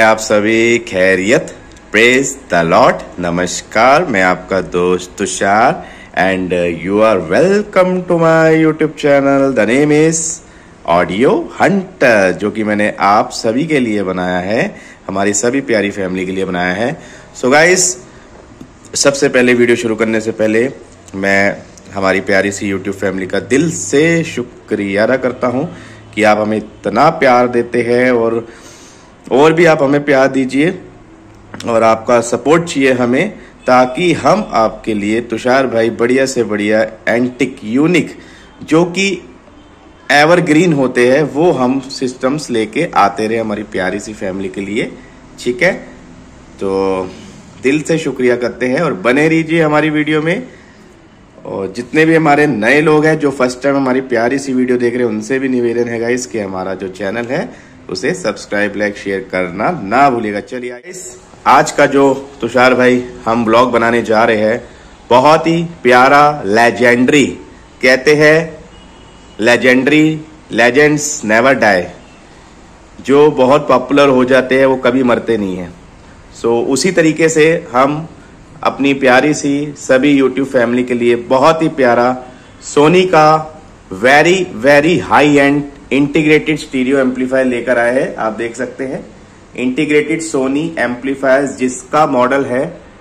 आप सभी खैरियत? Praise the lord. नमस्कार, मैं आपका दोस्त Tushar and you are welcome to my YouTube channel. The name is audio hunter, जो कि मैंने आप सभी के लिए बनाया है, हमारी सभी प्यारी फैमिली के लिए बनाया है। सो गाइस, सबसे पहले वीडियो शुरू करने से पहले मैं हमारी प्यारी सी यूट्यूब फैमिली का दिल से शुक्रिया अदा करता हूँ कि आप हमें इतना प्यार देते हैं और भी आप हमें प्यार दीजिए और आपका सपोर्ट चाहिए हमें, ताकि हम आपके लिए तुषार भाई बढ़िया से बढ़िया एंटिक यूनिक जो कि एवरग्रीन होते हैं वो हम सिस्टम्स लेके आते रहे हमारी प्यारी सी फैमिली के लिए। ठीक है, तो दिल से शुक्रिया करते हैं और बने रहिए हमारी वीडियो में। और जितने भी हमारे नए लोग हैं जो फर्स्ट टाइम हमारी प्यारी सी वीडियो देख रहे हैं, उनसे भी निवेदन है गाइस कि हमारा जो चैनल है उसे सब्सक्राइब लाइक शेयर करना ना भूलिएगा। चलिए आज का जो तुषार भाई हम ब्लॉग बनाने जा रहे हैं, बहुत ही प्यारा लेजेंडरी, कहते हैं लेजेंडरी, लेजेंड्स नेवर डाई, जो बहुत पॉपुलर हो जाते हैं वो कभी मरते नहीं हैं। सो उसी तरीके से हम अपनी प्यारी सी सभी यूट्यूब फैमिली के लिए बहुत ही प्यारा सोनी का very high and integrated stereo amplifier लेकर आए हैं। आप देख सकते हैं इंटीग्रेटेड सोनी एम्पलीफायर, जिसका मॉडल है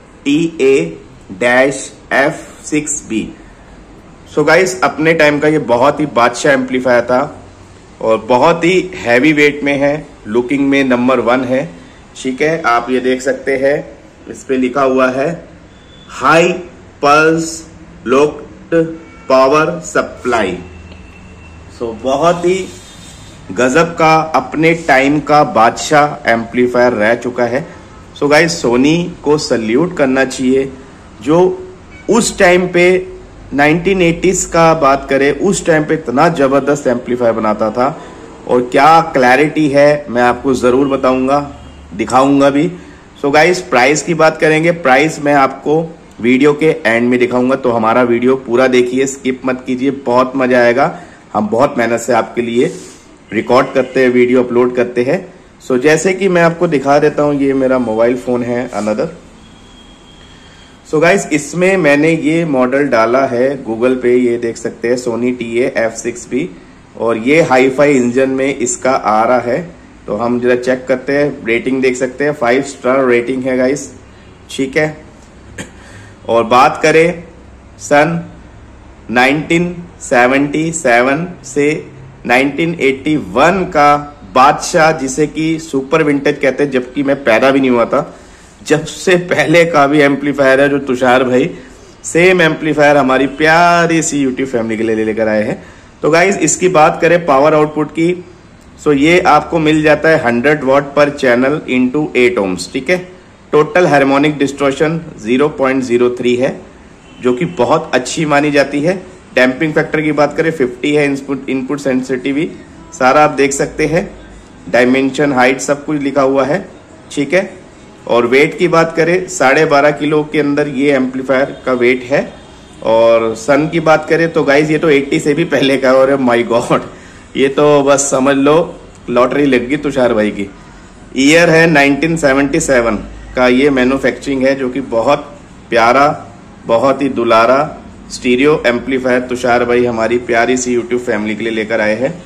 TA-F6B। सो गाइस, अपने टाइम का ये बहुत ही बादशाह एम्पलीफायर था और बहुत ही हैवी वेट में है, लुकिंग में नंबर 1 है। ठीक है, आप ये देख सकते हैं, इस पे लिखा हुआ है high pulse locked power supply. So बहुत ही गजब का अपने टाइम का बादशाह एम्पलीफायर रह चुका है। सो गाइस, सोनी को सल्यूट करना चाहिए, जो उस टाइम पे 1980s का बात करें, उस टाइम पे इतना जबरदस्त एम्पलीफायर बनाता था। और क्या क्लैरिटी है मैं आपको जरूर बताऊंगा, दिखाऊंगा भी। सो गाइस, प्राइस की बात करेंगे, प्राइस मैं आपको वीडियो के एंड में दिखाऊंगा, तो हमारा वीडियो पूरा देखिए, स्किप मत कीजिए, बहुत मजा आएगा। हम बहुत मेहनत से आपके लिए रिकॉर्ड करते हैं, वीडियो अपलोड करते हैं। सो जैसे कि मैं आपको दिखा देता हूं, ये मेरा मोबाइल फोन है अनदर। सो गाइस, इसमें मैंने ये मॉडल डाला है गूगल पे, ये देख सकते हैं सोनी TA-F6B, और ये हाई फाई इंजन में इसका आ रहा है। तो हम जरा चेक करते हैं, रेटिंग देख सकते हैं 5 स्टार रेटिंग है गाइस। ठीक है, और बात करें सन 1977 से 1981 का बादशाह, जिसे कि सुपर विंटेज कहते हैं, जबकि मैं पैदा भी नहीं हुआ था, जब से पहले का भी एम्पलीफायर है जो तुषार भाई सेम एम्पलीफायर हमारी प्यारी सी यूट्यूब फैमिली के लिए लेकर आए हैं। तो गाइज, इसकी बात करें पावर आउटपुट की, सो ये आपको मिल जाता है 100 वॉट पर चैनल इंटू 8 ohms। ठीक है, टोटल हार्मोनिक डिस्टॉर्शन 0.03 है, जो कि बहुत अच्छी मानी जाती है। डैम्पिंग फैक्टर की बात करें 50 है। इनपुट सेंसिटिविटी सारा आप देख सकते हैं, डायमेंशन, हाइट सब कुछ लिखा हुआ है। ठीक है, और वेट की बात करें 12.5 किलो के अंदर ये एम्पलीफायर का वेट है। और सन की बात करें तो गाइज ये तो 80 से भी पहले का, और माय गॉड, ये तो बस समझ लो लॉटरी लग गई तुषार भाई की। ईयर है 1977 का ये मैन्युफैक्चरिंग है, जो कि बहुत प्यारा, बहुत ही दुलारा स्टीरियो एम्पलीफायर तुषार भाई हमारी प्यारी सी यूट्यूब फैमिली के लिए लेकर आए हैं।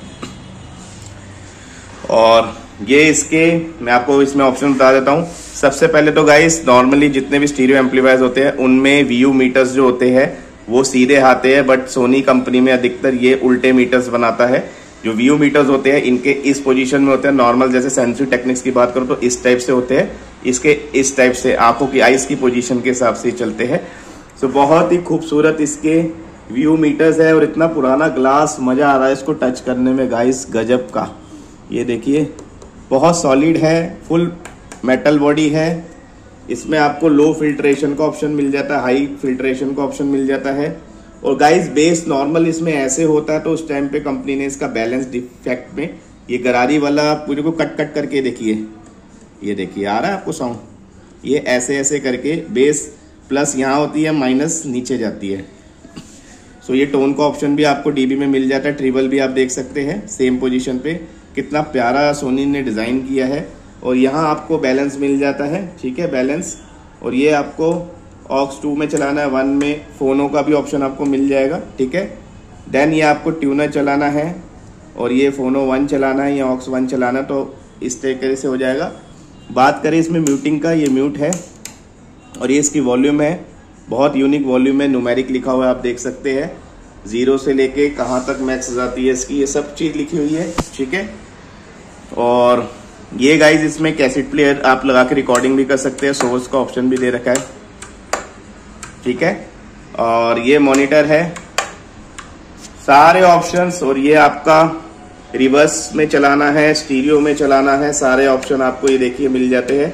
और ये इसके मैं आपको इसमें ऑप्शन बता देता हूँ। सबसे पहले तो गाइस, नॉर्मली जितने भी स्टीरियो एम्पलीफायर्स होते हैं उनमें VU मीटर्स जो होते हैं वो सीधे आते हैं, बट सोनी कंपनी में अधिकतर ये उल्टे मीटर्स बनाता है। जो VU मीटर्स होते हैं इनके इस पोजीशन में होते हैं, नॉर्मल जैसे सेंसरी टेक्निक्स की बात करो तो इस टाइप से होते हैं, इसके इस टाइप से आंखों की आइस की पोजीशन के हिसाब से चलते हैं। सो बहुत ही खूबसूरत इसके VU मीटर्स है, और इतना पुराना ग्लास, मजा आ रहा है इसको टच करने में गाइस, गजब का। ये देखिए, बहुत सॉलिड है, फुल मेटल बॉडी है। इसमें आपको लो फिल्ट्रेशन का ऑप्शन मिल जाता है, हाई फिल्ट्रेशन का ऑप्शन मिल जाता है। और गाइस, बेस नॉर्मल इसमें ऐसे होता है, तो उस टाइम पे कंपनी ने इसका बैलेंस डिफेक्ट में ये गरारी वाला पूरे को कट कट करके देखिए, ये देखिए आ रहा है आपको साउंड, ये ऐसे ऐसे करके बेस प्लस यहाँ होती है, माइनस नीचे जाती है। सो ये टोन का ऑप्शन भी आपको डीबी में मिल जाता है, ट्रिबल भी आप देख सकते हैं सेम पोजीशन पे। कितना प्यारा सोनी ने डिजाइन किया है। और यहाँ आपको बैलेंस मिल जाता है, ठीक है, बैलेंस। और ये आपको ऑक्स 2 में चलाना है, 1 में फ़ोनों का भी ऑप्शन आपको मिल जाएगा, ठीक है। देन ये आपको ट्यूनर चलाना है और ये फ़ोनो 1 चलाना है या ऑक्स 1 चलाना, तो इस तरीके से हो जाएगा। बात करें इसमें म्यूटिंग का, ये म्यूट है और ये इसकी वॉल्यूम है, बहुत यूनिक वॉल्यूम है, न्यूमेरिक लिखा हुआ है, आप देख सकते हैं 0 से लेके कहाँ तक मैक्स जाती है इसकी, ये सब चीज़ लिखी हुई है, ठीक है। और ये गाइज इसमें कैसेट प्लेयर आप लगा के रिकॉर्डिंग भी कर सकते हैं, सोर्स का ऑप्शन भी दे रखा है, ठीक है। और ये मॉनिटर है, सारे ऑप्शंस। और ये आपका रिवर्स में चलाना है, स्टीरियो में चलाना है, सारे ऑप्शन आपको ये देखिए मिल जाते हैं।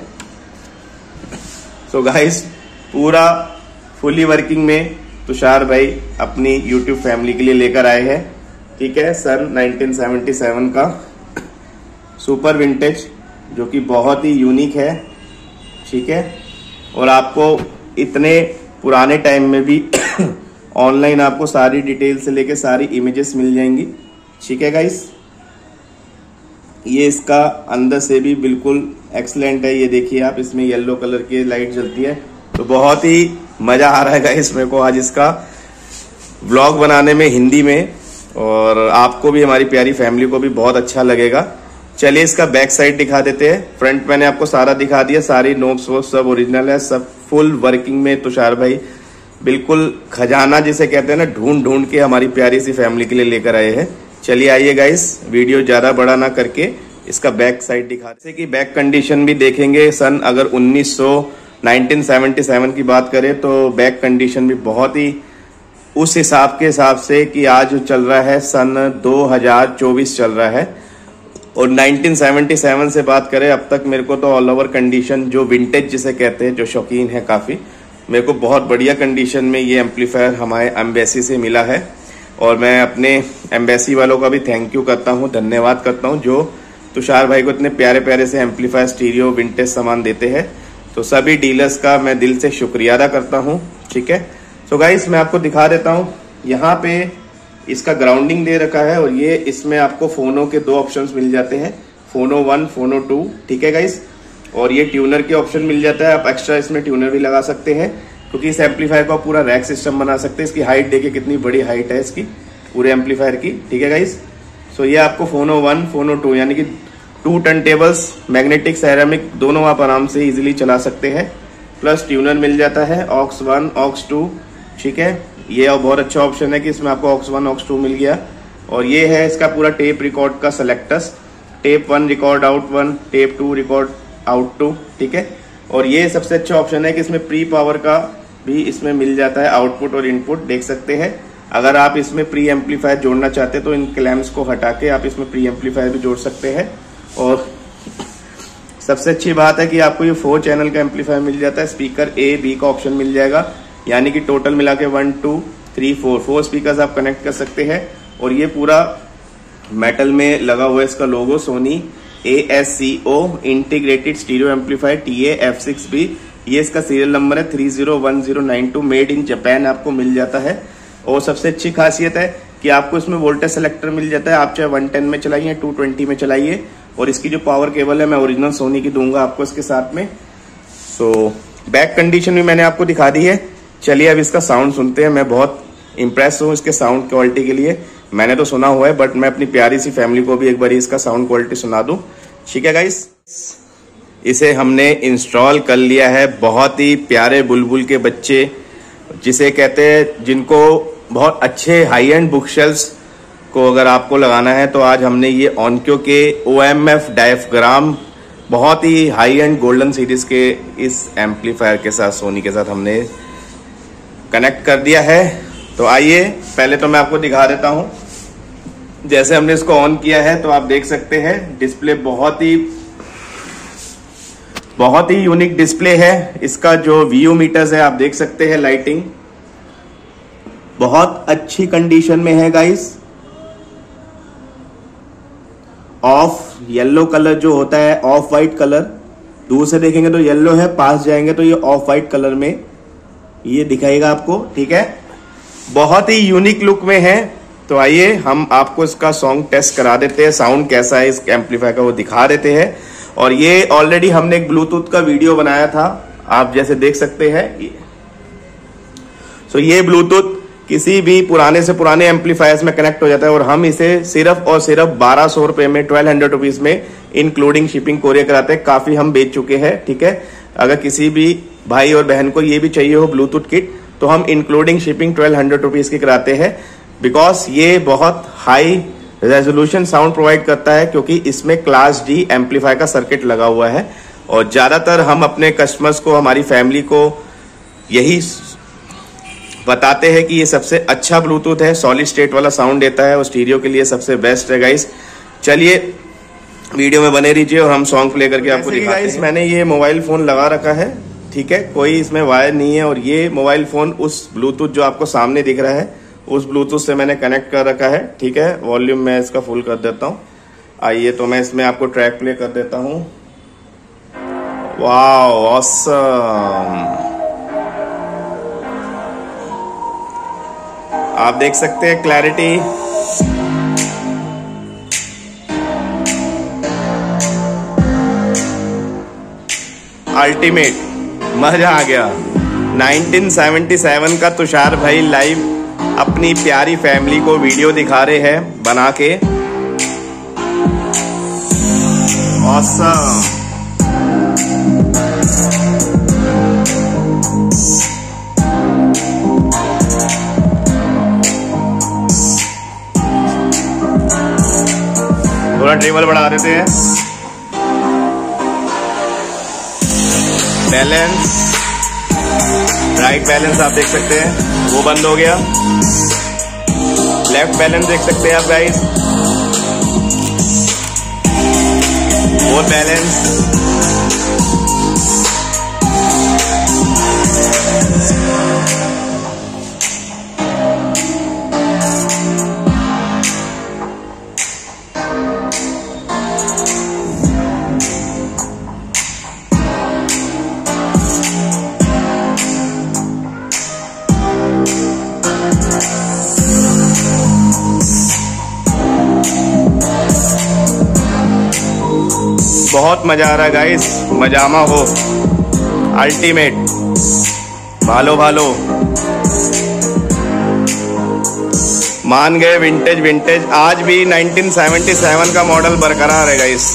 सो गाइस पूरा फुली वर्किंग में तुषार भाई अपनी YouTube फैमिली के लिए लेकर आए हैं, ठीक है। सन 1977 का सुपर विंटेज जो कि बहुत ही यूनिक है, ठीक है। और आपको इतने पुराने टाइम में भी ऑनलाइन आपको सारी डिटेल से लेके सारी इमेजेस मिल जाएंगी, ठीक है गाइस। ये इसका अंदर से भी बिल्कुल एक्सलेंट है, ये देखिए आप, इसमें येलो कलर की लाइट जलती है, तो बहुत ही मजा आ रहा है गाइस मेरे को आज इसका व्लॉग बनाने में हिंदी में, और आपको भी, हमारी प्यारी फैमिली को भी बहुत अच्छा लगेगा। चलिए इसका बैक साइड दिखा देते हैं। फ्रंट मैंने आपको सारा दिखा दिया, सारी नोब्स वो सब ओरिजिनल है, सब फुल वर्किंग में तुषार भाई बिल्कुल खजाना जिसे कहते हैं ना, ढूंढ ढूंढ के हमारी प्यारी सी फैमिली के लिए लेकर आए हैं। चलिए आइए गाइस, वीडियो ज्यादा बड़ा ना करके इसका बैक साइड दिखा, जैसे कि बैक कंडीशन भी देखेंगे। सन अगर 1977 की बात करें तो बैक कंडीशन भी बहुत ही उस हिसाब के हिसाब से कि आज जो चल रहा है सन 2024 चल रहा है, और 1977 से बात करें अब तक मेरे को तो ऑल ओवर कंडीशन जो विंटेज जिसे कहते हैं, जो शौकीन है काफी, मेरे को बहुत बढ़िया कंडीशन में ये एम्पलीफायर हमारे एम्बेसी से मिला है। और मैं अपने एम्बेसी वालों का भी थैंक यू करता हूँ, धन्यवाद करता हूँ, जो तुषार भाई को इतने प्यारे प्यारे से एम्पलीफायर, स्टीरियो, विंटेज सामान देते हैं। तो सभी डीलर्स का मैं दिल से शुक्रिया अदा करता हूँ, ठीक है। सो गाइस मैं आपको दिखा देता हूँ, यहाँ पे इसका ग्राउंडिंग दे रखा है और ये इसमें आपको फोनों के 2 ऑप्शंस मिल जाते हैं, फोनो 1, फोनो 2, ठीक है गाइस। और ये ट्यूनर के ऑप्शन मिल जाता है, आप एक्स्ट्रा इसमें ट्यूनर भी लगा सकते हैं, क्योंकि इस एम्पलीफायर का पूरा रैक सिस्टम बना सकते हैं। इसकी हाइट देखिए कितनी बड़ी हाइट है इसकी पूरे एम्पलीफायर की, ठीक है गाइस। सो ये आपको फोनो 1, फोनो 2 यानी कि 2 टर्न टेबल्स, मैग्नेटिक, सेरेमिक दोनों आप आराम से इजीली चला सकते हैं। प्लस ट्यूनर मिल जाता है, ऑक्स 1, ऑक्स 2, ठीक है। ये और बहुत अच्छा ऑप्शन है कि इसमें आपको ऑक्स 1, ऑक्स 2 मिल गया। और ये है इसका पूरा टेप रिकॉर्ड का selectors, tape 1 record out 1, tape 2 record out 2, ठीक है। और ये सबसे अच्छा ऑप्शन है कि इसमें प्री पावर का भी इसमें मिल जाता है, आउटपुट और इनपुट देख सकते हैं। अगर आप इसमें प्री एम्पलीफायर जोड़ना चाहते हैं तो इन क्लैम्प्स को हटा के आप इसमें प्री एम्पलीफायर भी जोड़ सकते हैं। और सबसे अच्छी बात है कि आपको ये 4 चैनल का एम्पलीफायर मिल जाता है, स्पीकर A, B का ऑप्शन मिल जाएगा, यानी कि टोटल मिला के 1, 2, 3, 4 स्पीकर्स आप कनेक्ट कर सकते हैं। और ये पूरा मेटल में लगा हुआ है इसका logo, Sony ASCO integrated stereo amplifier TA-F6B, ये इसका सीरियल नंबर है 301092, मेड इन जापान आपको मिल जाता है। और सबसे अच्छी खासियत है कि आपको इसमें वोल्टेज सेलेक्टर मिल जाता है, आप चाहे 110 में चलाइए, 220 में चलाइए। और इसकी जो पावर केबल है मैं ओरिजिनल सोनी की दूंगा आपको इसके साथ में। सो बैक कंडीशन भी मैंने आपको दिखा दी है। चलिए अब इसका साउंड सुनते हैं। मैं बहुत इंप्रेस हूँ इसके साउंड क्वालिटी के लिए, मैंने तो सुना हुआ है, बट मैं अपनी प्यारी सी फैमिली को भी एक बार इसका साउंड क्वालिटी सुना दूं, ठीक है गाइस। इसे हमने इंस्टॉल कर लिया है, बहुत ही प्यारे बुलबुल के बच्चे जिसे कहते हैं, जिनको बहुत अच्छे हाई एंड बुक शेल्फ्स को अगर आपको लगाना है तो आज हमने ये ऑनक्यो के OMF डायफ्राम बहुत ही हाई एंड गोल्डन सीरीज के इस एम्पलीफायर के साथ, सोनी के साथ हमने कनेक्ट कर दिया है। तो आइए पहले तो मैं आपको दिखा देता हूं। जैसे हमने इसको ऑन किया है तो आप देख सकते हैं डिस्प्ले बहुत ही यूनिक डिस्प्ले है। इसका जो व्यू मीटर्स है आप देख सकते हैं, लाइटिंग बहुत अच्छी कंडीशन में है गाइस। ऑफ येलो कलर जो होता है, ऑफ वाइट कलर, दूर से देखेंगे तो येलो है, पास जाएंगे तो ये ऑफ वाइट कलर में ये दिखाएगा आपको, ठीक है। बहुत ही यूनिक लुक में है। तो आइए हम आपको इसका सॉन्ग टेस्ट करा देते हैं, साउंड कैसा है इस एम्पलीफायर का वो दिखा देते हैं। और ये ऑलरेडी हमने एक ब्लूटूथ का वीडियो बनाया था, आप जैसे देख सकते हैं। सो ये ब्लूटूथ किसी भी पुराने से पुराने एम्पलीफायर्स में कनेक्ट हो जाता है और हम इसे सिर्फ और सिर्फ 1200 रुपए में, 1200 रुपीज में इंक्लूडिंग शिपिंग कोरियर कराते हैं। काफी हम बेच चुके हैं, ठीक है। अगर किसी भी भाई और बहन को ये भी चाहिए हो ब्लूटूथ किट, तो हम इंक्लूडिंग शिपिंग 1200 रुपीज की कराते हैं, बिकॉज ये बहुत हाई रेजोल्यूशन साउंड प्रोवाइड करता है, क्योंकि इसमें क्लास डी एम्पलीफायर का सर्किट लगा हुआ है। और ज्यादातर हम अपने कस्टमर्स को, हमारी फैमिली को यही बताते हैं कि ये सबसे अच्छा ब्लूटूथ है, सॉलिड स्टेट वाला साउंड देता है और स्टीरियो के लिए सबसे बेस्ट है गाइस। चलिए वीडियो में बने रहिए और हम सॉन्ग प्ले करके आपको दिखाते हैं। मैंने ये मोबाइल फोन लगा रखा है, ठीक है, कोई इसमें वायर नहीं है, और ये मोबाइल फोन उस ब्लूटूथ जो आपको सामने दिख रहा है उस ब्लूटूथ से मैंने कनेक्ट कर रखा है, ठीक है। वॉल्यूम मैं इसका फुल कर देता हूँ। आइए तो मैं इसमें आपको ट्रैक प्ले कर देता हूँ। वाह ऑसम, आप देख सकते हैं क्लैरिटी, अल्टीमेट, मजा आ गया। 1977 का तुषार भाई लाइव अपनी प्यारी फैमिली को वीडियो दिखा रहे हैं बना के। ऑसम, थोड़ा ट्रेबल बढ़ा देते हैं। बैलेंस, राइट बैलेंस आप देख सकते हैं वो बंद हो गया। लेफ्ट बैलेंस देख सकते हैं आप गाइस, वो बैलेंस। बहुत मजा आ रहा है गाइस, मजामा हो, अल्टीमेट, भालो भालो, मान गए। विंटेज विंटेज आज भी 1977 का मॉडल बरकरार है गाइस।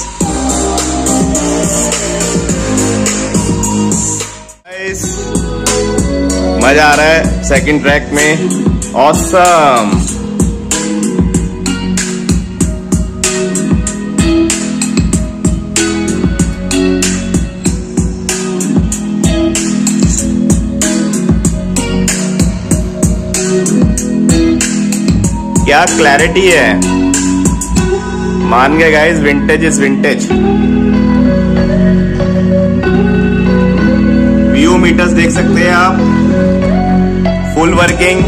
मजा आ रहा है सेकंड ट्रैक में, ऑसम। क्या क्लैरिटी है, मान गए guys, vintage is vintage. VU meters देख सकते हैं आप, फुल वर्किंग,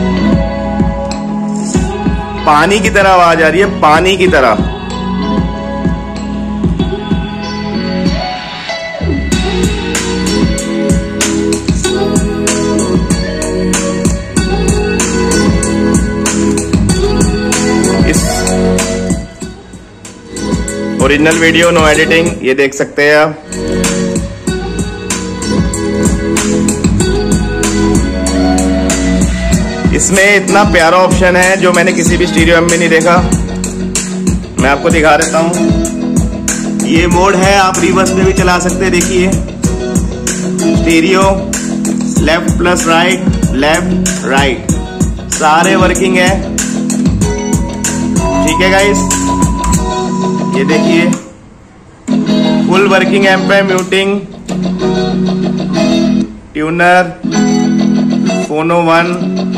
पानी की तरह आवाज आ रही है, पानी की तरह। ओरिजिनल वीडियो, नो एडिटिंग, ये देख सकते हैं आप। इसमें इतना प्यारा ऑप्शन है जो मैंने किसी भी स्टीरियो में नहीं देखा, मैं आपको दिखा देता हूं। ये मोड है, आप रिवर्स में भी चला सकते हैं। देखिए stereo, left plus right, left right, सारे वर्किंग है, ठीक है गाइस। ये देखिए फुल वर्किंग एम्प है, म्यूटिंग, ट्यूनर, फोनो 1,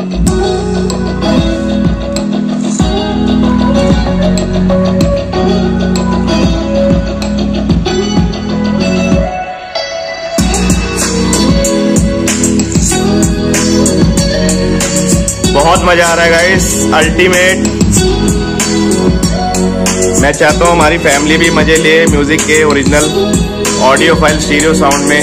बहुत मजा आ रहा है गाइस, अल्टीमेट। मैं चाहता हूँ हमारी फैमिली भी मजे ले म्यूजिक के original audio file stereo sound में।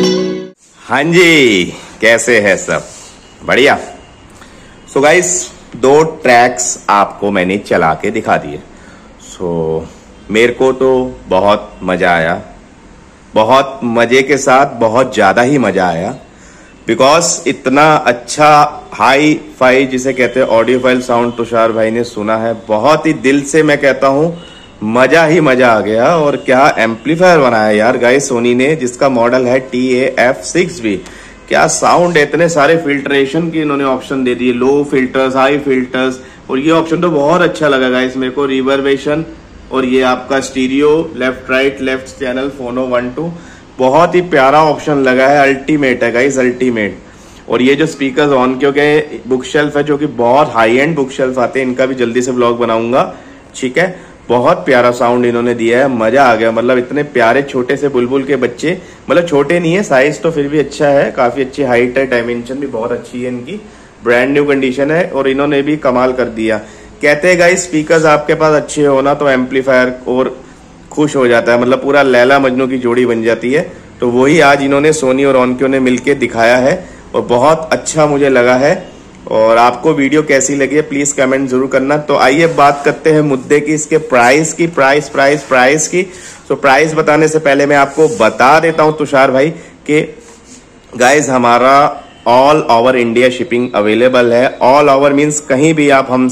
हाँ जी, कैसे है सब? बढ़िया। सो गाइस, 2 ट्रैक्स आपको मैंने चला के दिखा दिए। मेरे को तो बहुत मजा आया, बहुत मजे के साथ बहुत ज्यादा ही मजा आया, बिकॉज इतना अच्छा हाई फाई जिसे कहते हैं ऑडियो फाइल साउंड तुषार भाई ने सुना है। बहुत ही दिल से मैं कहता हूं मजा ही मजा आ गया। और क्या एम्पलीफायर बनाया यार गाइस सोनी ने, जिसका मॉडल है TAF6B। क्या साउंड है, इतने सारे फिल्ट्रेशन की इन्होंने ऑप्शन दे दिए, लो फिल्टर्स, हाई फिल्टर्स, और ये ऑप्शन तो बहुत अच्छा लगा गाइस मेरे को, रिवर्बेशन, और ये आपका stereo, left right, left channel, phono 1 2, बहुत ही प्यारा ऑप्शन लगा है। अल्टीमेट है गाइस, अल्टीमेट। और ये जो स्पीकर्स ऑन, क्योंकि बुक शेल्फ है जो कि बहुत हाई एंड बुक शेल्फ आते हैं, इनका भी जल्दी से व्लॉग बनाऊंगा, ठीक है। बहुत प्यारा साउंड इन्होंने दिया है, मजा आ गया। मतलब इतने प्यारे छोटे से बुलबुल के बच्चे, मतलब छोटे नहीं है, साइज तो फिर भी अच्छा है, काफी अच्छी हाइट है, डायमेंशन भी बहुत अच्छी है इनकी, ब्रांड न्यू कंडीशन है, और इन्होंने भी कमाल कर दिया। कहते हैं गाइस स्पीकर्स आपके पास अच्छे हो ना तो एम्पलीफायर और खुश हो जाता है, मतलब पूरा लैला मजनू की जोड़ी बन जाती है। तो वही आज इन्होंने सोनी और ऑनक्यो ने मिलके दिखाया है, और बहुत अच्छा मुझे लगा है। और आपको वीडियो कैसी लगी है प्लीज कमेंट जरूर करना। तो आइए बात करते हैं मुद्दे की, इसके प्राइस की। प्राइस की तो प्राइस बताने से पहले मैं आपको बता देता हूं तुषार भाई कि गाइज हमारा all over India shipping available है। ऑल ओवर मीन्स कहीं भी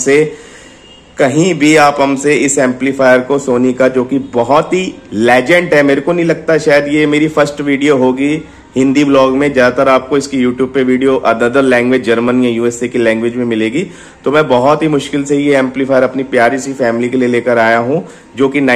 आप हमसे इस एम्पलीफायर को, सोनी का, जो कि बहुत ही लेजेंड है, मेरे को नहीं लगता शायद ये मेरी फर्स्ट वीडियो होगी हिंदी ब्लॉग में। ज्यादातर आपको इसकी यूट्यूब पे वीडियो अदर लैंग्वेज, जर्मन या यूएसए की लैंग्वेज में मिलेगी। तो मैं बहुत ही मुश्किल से ये एम्पलीफायर अपनी प्यारी सी फैमिली के लिए लेकर आया हूं, जो कि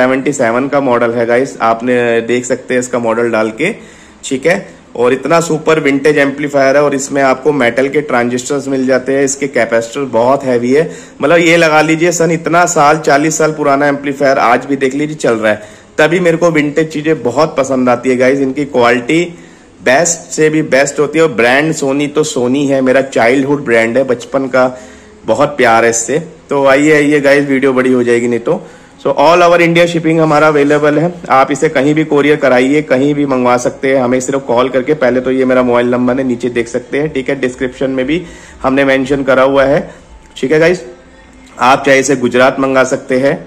1977 का मॉडल है गाइस, आपने देख सकते हैं इसका मॉडल डाल के, ठीक है। और इतना सुपर विंटेज एम्पलीफायर है, और इसमें आपको मेटल के ट्रांजिस्टर्स मिल जाते हैं, इसके कैपेसिटर बहुत हैवी है। मतलब ये लगा लीजिए सन इतना साल, 40 साल पुराना एम्पलीफायर आज भी देख लीजिए चल रहा है। तभी मेरे को विंटेज चीजें बहुत पसंद आती है गाइज, इनकी क्वालिटी बेस्ट से भी बेस्ट होती है। और ब्रांड सोनी तो सोनी है, मेरा चाइल्डहुड ब्रांड है, बचपन का बहुत प्यार है इससे। तो आइए गाइज, वीडियो बड़ी हो जाएगी नहीं तो। So all over India shipping हमारा अवेलेबल है, आप इसे कहीं भी कोरियर कराइए, कहीं भी मंगवा सकते हैं, हमें सिर्फ कॉल करके। पहले तो ये मेरा मोबाइल नंबर है, नीचे देख सकते हैं, ठीक है, डिस्क्रिप्शन में भी हमने मेंशन करा हुआ है, ठीक है गाइस। आप चाहे इसे गुजरात मंगा सकते हैं,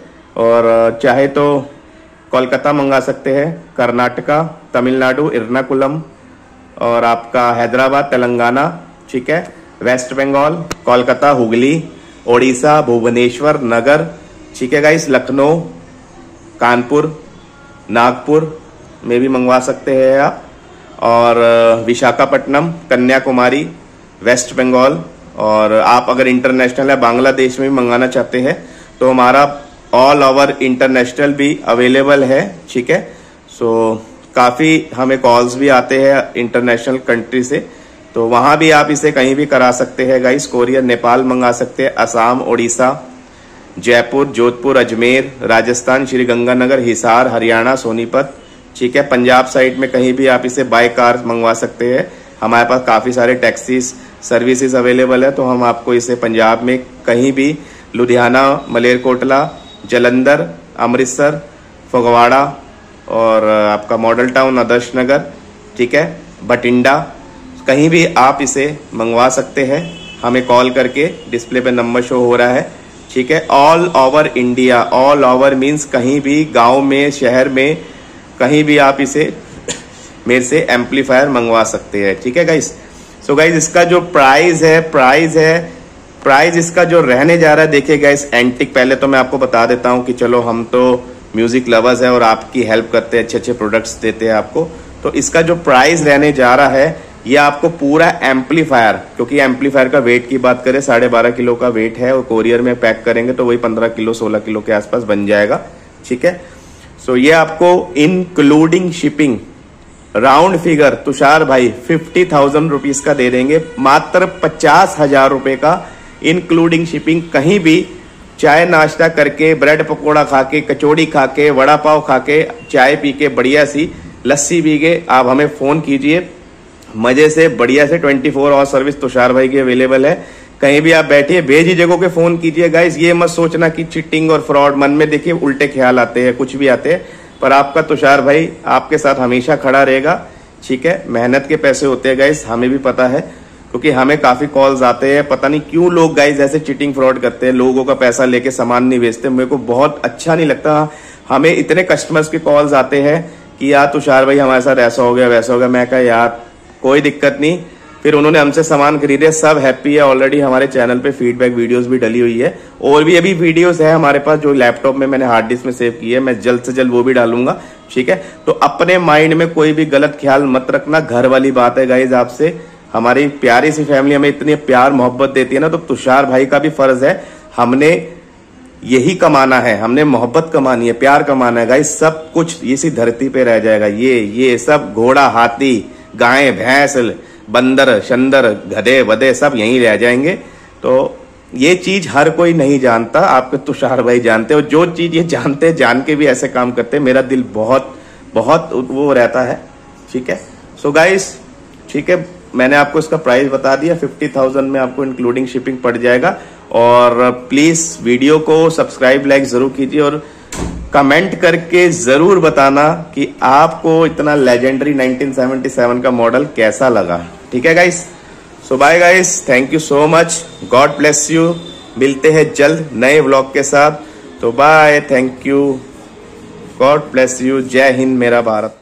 और चाहे तो कोलकाता मंगा सकते हैं, कर्नाटका, तमिलनाडु, एर्नाकुलम, और आपका हैदराबाद, तेलंगाना, ठीक है, वेस्ट बंगाल, कोलकाता, हुगली, ओडिशा, भुवनेश्वर, नगर, ठीक है गाइस, लखनऊ, कानपुर, नागपुर में भी मंगवा सकते हैं आप, और विशाखापट्टनम, कन्याकुमारी, वेस्ट बंगाल, और आप अगर इंटरनेशनल है बांग्लादेश में भी मंगाना चाहते हैं तो हमारा ऑल ओवर इंटरनेशनल भी अवेलेबल है, ठीक है। सो काफी हमें कॉल्स भी आते हैं इंटरनेशनल कंट्री से, तो वहां भी आप इसे कहीं भी करा सकते हैं गाइस। कोरियर नेपाल मंगा सकते हैं, असम, ओडिशा, जयपुर, जोधपुर, अजमेर, राजस्थान, श्री गंगानगर, हिसार, हरियाणा, सोनीपत, ठीक है। पंजाब साइड में कहीं भी आप इसे बाय कार मंगवा सकते हैं, हमारे पास काफी सारे टैक्सीज सर्विसेज अवेलेबल है, तो हम आपको इसे पंजाब में कहीं भी, लुधियाना, मलेरकोटला, जलंधर, अमृतसर, फगवाड़ा, और आपका मॉडल टाउन, आदर्श नगर, ठीक है, बठिंडा, कहीं भी आप इसे मंगवा सकते हैं, हमें कॉल करके। डिस्प्ले पे नंबर शो हो रहा है, ठीक है। All over India, all over means कहीं भी, गांव में, शहर में, कहीं भी आप इसे मेरे से एम्पलीफायर मंगवा सकते हैं, ठीक है गाइस। सो गाइस इसका जो प्राइस इसका जो रहने जा रहा है, देखिए गाइस, एंटिक, पहले तो मैं आपको बता देता हूं कि चलो हम तो म्यूजिक लवर्स है और आपकी हेल्प करते हैं, अच्छे अच्छे प्रोडक्ट्स देते हैं आपको। तो इसका जो प्राइस रहने जा रहा है, ये आपको पूरा एम्पलीफायर, क्योंकि एम्पलीफायर का वेट की बात करें 12.5 किलो का वेट है, और कोरियर में पैक करेंगे तो वही 15 किलो 16 किलो के आसपास बन जाएगा, ठीक है। सो ये आपको including shipping round figure Tushar भाई 50,000 रुपीज का दे देंगे, मात्र 50,000 रुपए का इंक्लूडिंग शिपिंग। कहीं भी चाय नाश्ता करके, ब्रेड पकौड़ा खा के, कचौड़ी खा के, वड़ा पाव खा के, चाय पी के, बढ़िया सी लस्सी पी के आप हमें फोन कीजिए, मजे से बढ़िया से 24 आवर सर्विस तुषार भाई की अवेलेबल है। कहीं भी आप बैठिए, बेझिझक जगहों के फोन कीजिए गाइस। ये मत सोचना कि चीटिंग और फ्रॉड, मन में देखिए उल्टे ख्याल आते हैं, कुछ भी आते हैं, पर आपका तुषार भाई आपके साथ हमेशा खड़ा रहेगा, ठीक है। मेहनत के पैसे होते हैं गाइस, हमें भी पता है। क्योंकि हमें काफी कॉल्स आते हैं, पता नहीं क्यों लोग गाइज ऐसे चीटिंग फ्रॉड करते हैं, लोगों का पैसा लेके सामान नहीं बेचते। मेरे को बहुत अच्छा नहीं लगता। हमें इतने कस्टमर्स के कॉल्स आते हैं कि यार तुषार भाई हमारे साथ ऐसा हो गया वैसा हो गया। मैं कहा यार कोई दिक्कत नहीं। फिर उन्होंने हमसे सामान खरीदे, सब हैप्पी है। ऑलरेडी हमारे चैनल पे फीडबैक वीडियोस भी डली हुई है, और भी अभी वीडियोस है हमारे पास जो लैपटॉप में मैंने हार्ड डिस्क में सेव की है। मैं जल्द से जल्द वो भी डालूंगा, ठीक है। तो अपने माइंड में कोई भी गलत ख्याल मत रखना। घर वाली बात है गाइज, आपसे हमारी प्यारी सी फैमिली हमें इतनी प्यार मोहब्बत देती है ना, तो तुषार भाई का भी फर्ज है, हमने यही कमाना है, हमने मोहब्बत कमानी है, प्यार कमाना है गाइस। सब कुछ इसी धरती पे रह जाएगा। ये सब घोड़ा, हाथी, गाय, भैंस, बंदर, शंदर, गधे वधे सब यहीं रह जाएंगे। तो ये चीज हर कोई नहीं जानता, आपके तुषार भाई जानते हो। जो चीज ये जानते, जान के भी ऐसे काम करते, मेरा दिल बहुत बहुत वो रहता है, ठीक है। सो गाइस, ठीक है, मैंने आपको इसका प्राइस बता दिया। 50,000 में आपको इंक्लूडिंग शिपिंग पड़ जाएगा। और प्लीज वीडियो को सब्सक्राइब, लाइक जरूर कीजिए, और कमेंट करके जरूर बताना कि आपको इतना लेजेंडरी 1977 का मॉडल कैसा लगा, ठीक है guys. So bye guys, thank you so much, God bless you. मिलते हैं जल्द नए व्लॉग के साथ। तो bye, thank you, God bless you, जय हिंद मेरा भारत।